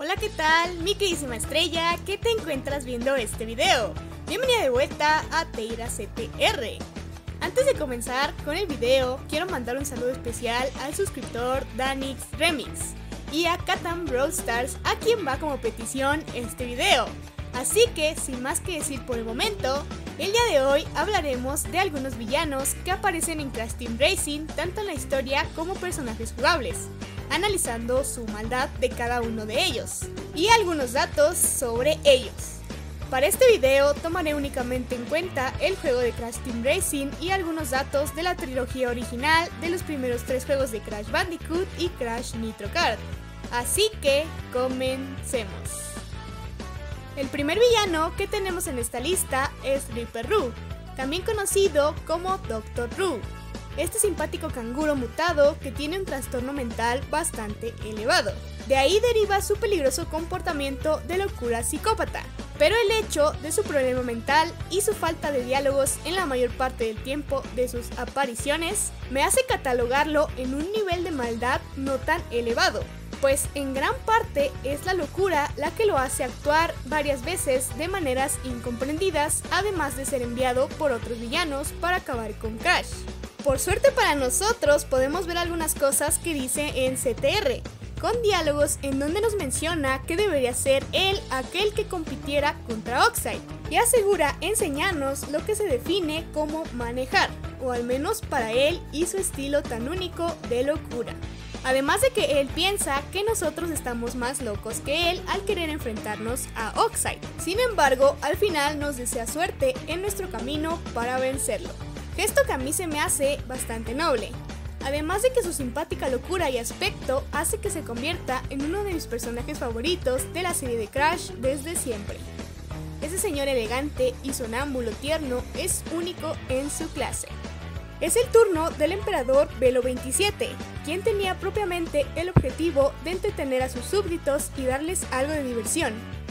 Hola, ¿qué tal? Mi queridísima estrella, ¿qué te encuentras viendo este video? Bienvenida de vuelta a Teira CTR. Antes de comenzar con el video, quiero mandar un saludo especial al suscriptor Danix Remix y a Catan Brawl Stars, a quien va como petición este video. Así que, sin más que decir por el momento, el día de hoy hablaremos de algunos villanos que aparecen en Crash Team Racing, tanto en la historia como personajes jugables, analizando su maldad de cada uno de ellos, y algunos datos sobre ellos. Para este video tomaré únicamente en cuenta el juego de Crash Team Racing y algunos datos de la trilogía original de los primeros 3 juegos de Crash Bandicoot y Crash Nitro Kart. Así que, comencemos. El primer villano que tenemos en esta lista es Reaper Roo, también conocido como Dr. Roo. Este simpático canguro mutado que tiene un trastorno mental bastante elevado. De ahí deriva su peligroso comportamiento de locura psicópata. Pero el hecho de su problema mental y su falta de diálogos en la mayor parte del tiempo de sus apariciones me hace catalogarlo en un nivel de maldad no tan elevado, pues en gran parte es la locura la que lo hace actuar varias veces de maneras incomprendidas, además de ser enviado por otros villanos para acabar con Crash. Por suerte para nosotros podemos ver algunas cosas que dice en CTR, con diálogos en donde nos menciona que debería ser él aquel que compitiera contra Oxide, y asegura enseñarnos lo que se define como manejar, o al menos para él y su estilo tan único de locura. Además de que él piensa que nosotros estamos más locos que él al querer enfrentarnos a Oxide. Sin embargo, al final nos desea suerte en nuestro camino para vencerlo. Gesto que a mí se me hace bastante noble. Además de que su simpática locura y aspecto hace que se convierta en uno de mis personajes favoritos de la serie de Crash desde siempre. Ese señor elegante y sonámbulo tierno es único en su clase. Es el turno del emperador Velo 27, quien tenía propiamente el objetivo de entretener a sus súbditos y darles algo de diversión.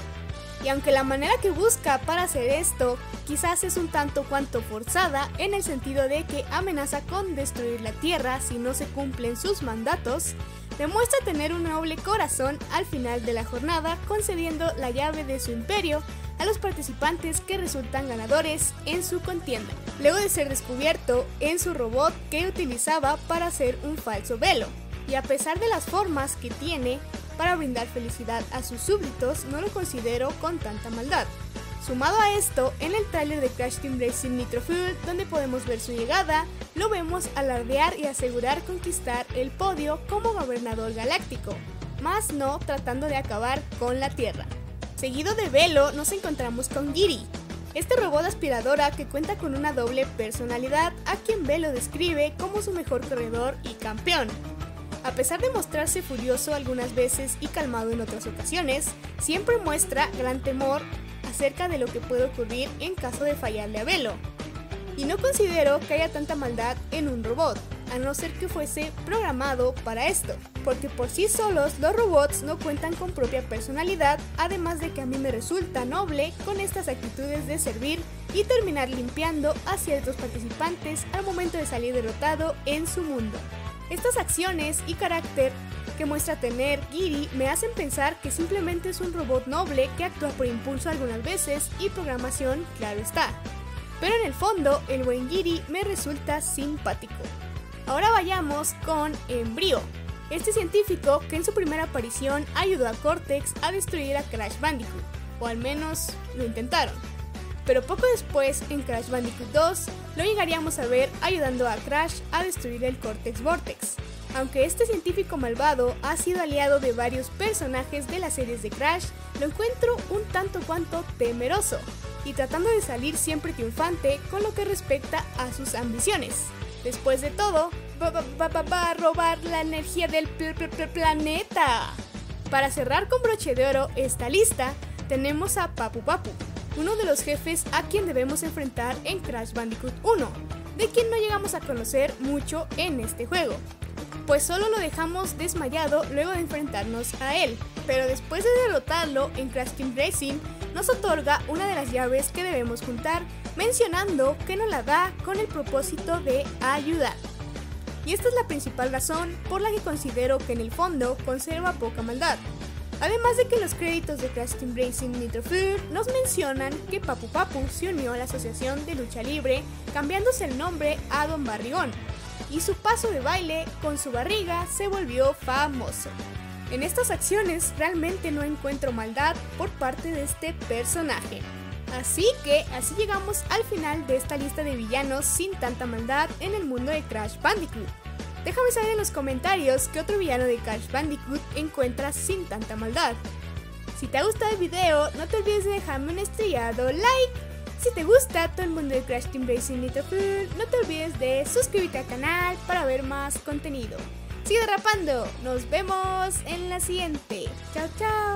Y aunque la manera que busca para hacer esto quizás es un tanto cuanto forzada, en el sentido de que amenaza con destruir la tierra si no se cumplen sus mandatos, demuestra tener un noble corazón al final de la jornada, concediendo la llave de su imperio a los participantes que resultan ganadores en su contienda, luego de ser descubierto en su robot que utilizaba para hacer un falso velo. Y a pesar de las formas que tiene para brindar felicidad a sus súbditos, no lo considero con tanta maldad. Sumado a esto, en el tráiler de Crash Team Racing Nitro Fuel, donde podemos ver su llegada, lo vemos alardear y asegurar conquistar el podio como gobernador galáctico, más no tratando de acabar con la Tierra. Seguido de Velo nos encontramos con Giri, este robot aspiradora que cuenta con una doble personalidad, a quien Velo describe como su mejor corredor y campeón. A pesar de mostrarse furioso algunas veces y calmado en otras ocasiones, siempre muestra gran temor acerca de lo que puede ocurrir en caso de fallarle a Velo. Y no considero que haya tanta maldad en un robot, a no ser que fuese programado para esto, porque por sí solos los robots no cuentan con propia personalidad, además de que a mí me resulta noble con estas actitudes de servir y terminar limpiando a ciertos participantes al momento de salir derrotado en su mundo. Estas acciones y carácter que muestra tener Giri me hacen pensar que simplemente es un robot noble que actúa por impulso algunas veces y programación, claro está. Pero en el fondo, el buen Giri me resulta simpático. Ahora vayamos con Embryo, este científico que en su primera aparición ayudó a Cortex a destruir a Crash Bandicoot, o al menos lo intentaron. Pero poco después, en Crash Bandicoot 2, lo llegaríamos a ver ayudando a Crash a destruir el Cortex Vortex. Aunque este científico malvado ha sido aliado de varios personajes de las series de Crash, lo encuentro un tanto cuanto temeroso, y tratando de salir siempre triunfante con lo que respecta a sus ambiciones. Después de todo, va a robar la energía del planeta. Para cerrar con broche de oro esta lista, tenemos a Papu Papu, uno de los jefes a quien debemos enfrentar en Crash Bandicoot 1, de quien no llegamos a conocer mucho en este juego, pues solo lo dejamos desmayado luego de enfrentarnos a él, pero después de derrotarlo en Crash Team Racing, nos otorga una de las llaves que debemos juntar, mencionando que nos la da con el propósito de ayudar. Y esta es la principal razón por la que considero que en el fondo conserva poca maldad, Además de que los créditos de Crash Team Racing Nitro Fuel nos mencionan que Papu Papu se unió a la Asociación de Lucha Libre cambiándose el nombre a Don Barrigón, y su paso de baile con su barriga se volvió famoso. En estas acciones realmente no encuentro maldad por parte de este personaje. Así que así llegamos al final de esta lista de villanos sin tanta maldad en el mundo de Crash Bandicoot. Déjame saber en los comentarios qué otro villano de Crash Bandicoot encuentras sin tanta maldad. Si te ha gustado el video, no te olvides de dejarme un estrellado like. Si te gusta todo el mundo de Crash Team Racing Nitro Fuel, no te olvides de suscribirte al canal para ver más contenido. Sigue derrapando, nos vemos en la siguiente. Chao, chao.